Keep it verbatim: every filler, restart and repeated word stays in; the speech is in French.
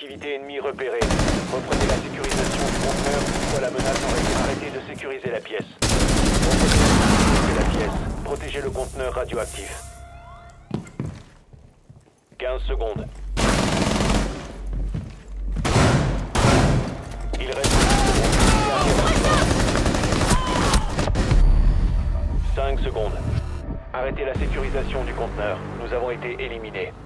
Activité ennemie repérée. Reprenez la sécurisation du conteneur. Soit la menace en arrêtez de sécuriser la pièce. Reprenez la pièce. Protégez le conteneur radioactif. quinze secondes. Il reste cinq secondes. Arrêtez la sécurisation du conteneur. Nous avons été éliminés.